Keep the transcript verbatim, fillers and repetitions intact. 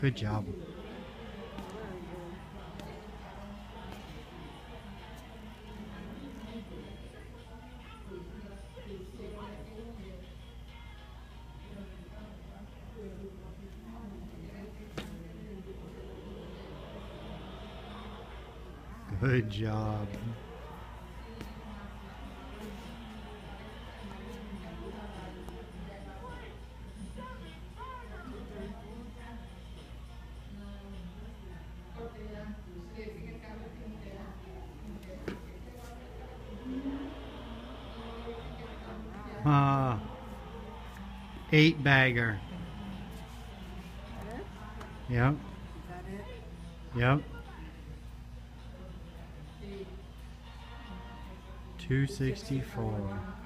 Good job. Good job. Uh, eight bagger. Yep. Yep. two sixty-four.